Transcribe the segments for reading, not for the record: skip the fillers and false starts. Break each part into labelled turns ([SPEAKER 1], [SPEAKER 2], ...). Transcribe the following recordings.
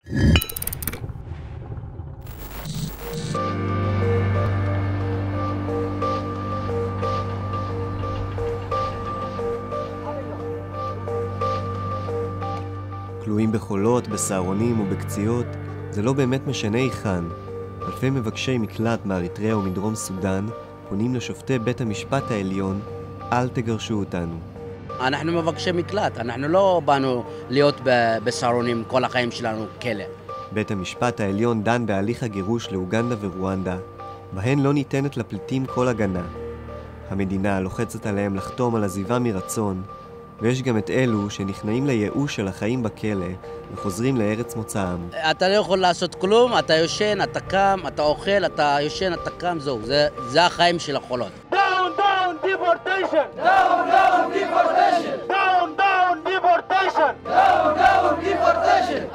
[SPEAKER 1] כלואים בחולות, בסהרונים ובקציעות, זה לא באמת משנה היכן. אלפי מבקשי מקלט מאריתריאה ומדרום סודן פונים לשופטי בית המשפט העליון, אל תגרשו אותנו.
[SPEAKER 2] אנחנו מבקשי מקלט, אנחנו לא באנו להיות בסהרונים כל החיים שלנו כלא.
[SPEAKER 1] בית המשפט העליון דן בהליך הגירוש לאוגנדה ורואנדה, בהן לא ניתנת לפליטים כל הגנה. המדינה לוחצת עליהם לחתום על עזיבה מרצון, ויש גם את אלו שנכנעים לייאוש של החיים בכלא וחוזרים לארץ מוצאם.
[SPEAKER 2] אתה לא יכול לעשות כלום, אתה יושן, אתה קם, אתה אוכל, אתה יושן, אתה קם, זהו. זה החיים של החולות.
[SPEAKER 3] Down, down, deportation! Down, down, deportation! Down, down, deportation! Down, down, deportation!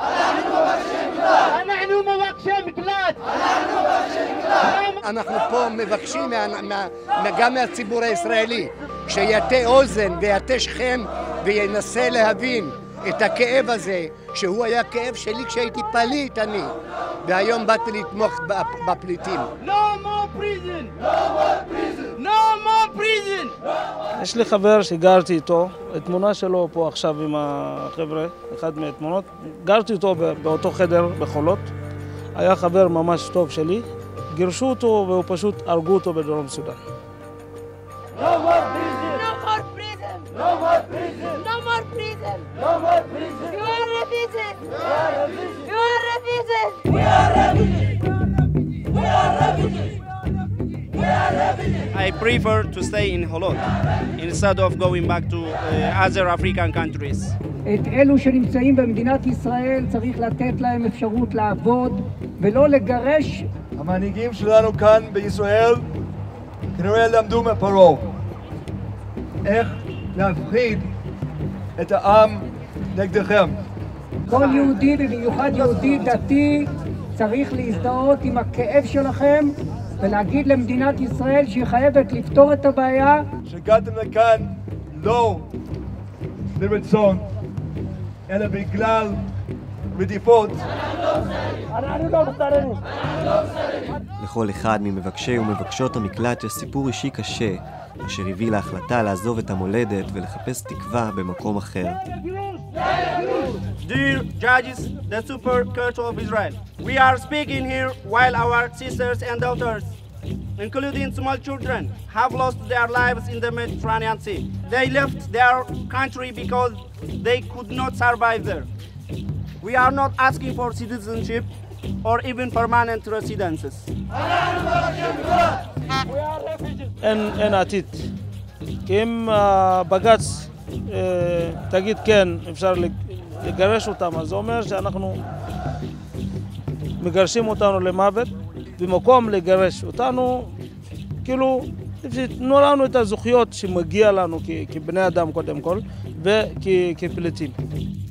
[SPEAKER 3] אנחנו מבקשי מקלט!
[SPEAKER 4] אנחנו פה מבקשים גם מהציבור הישראלי שיטה אוזן ויטה שכם וינסה להבין את הכאב הזה, שהוא היה כאב שלי כשהייתי פליט אני, והיום באתי לתמוך בפליטים.
[SPEAKER 3] No more prison! No more prison! No more prison!
[SPEAKER 5] יש לי חבר שגרתי איתו, התמונה שלו פה עכשיו עם החבר'ה, אחד מהתמונות, גרתי איתו באותו חדר בחולות, היה חבר ממש טוב שלי, גירשו אותו והוא פשוט הרגו אותו בדרום סודן.
[SPEAKER 3] No more prison!
[SPEAKER 6] No more prison!
[SPEAKER 3] No more prison!
[SPEAKER 6] No more prison!
[SPEAKER 3] No more prison!
[SPEAKER 6] You are refugees!
[SPEAKER 3] We are refugees!
[SPEAKER 6] You are refugees!
[SPEAKER 3] We are refugees! We are refugees!
[SPEAKER 7] I prefer to stay in Holot instead of going back to other African countries.
[SPEAKER 8] את אלו שנמצאים במדינת ישראל צריך לתת להם אפשרות לעבוד ולא לגרש.
[SPEAKER 9] המנהיגים שלנו כאן בישראל כנראה למדו מפרעה איך להפחיד את העם נגדכם.
[SPEAKER 8] כל יהודי, במיוחד יהודי דתי, צריך להזדהות עם הכאב שלכם ולהגיד למדינת ישראל שהיא חייבת לפתור את הבעיה.
[SPEAKER 9] שהגעתם לכאן לא לרצון, אלא בגלל רדיפות.
[SPEAKER 3] אנחנו לא מסתרנים.
[SPEAKER 1] לכל אחד ממבקשי ומבקשות המקלט יש סיפור אישי קשה, אשר הביא להחלטה לעזוב את המולדת ולחפש תקווה במקום אחר.
[SPEAKER 7] Dear judges, the Supreme Court of Israel, we are speaking here while our sisters and daughters, including small children, have lost their lives in the Mediterranean Sea. They left their country because they could not survive there. We are not asking for citizenship or even permanent residences.
[SPEAKER 5] אין עתיד. כי אם בג"ץ תגיד כן, אפשר לגרש אותם, אז זה אומר שאנחנו מגרשים אותנו למוות, במקום לגרש אותנו, כאילו, תנו לנו את הזכויות שמגיע לנו כבני אדם קודם כל, וכפליטים.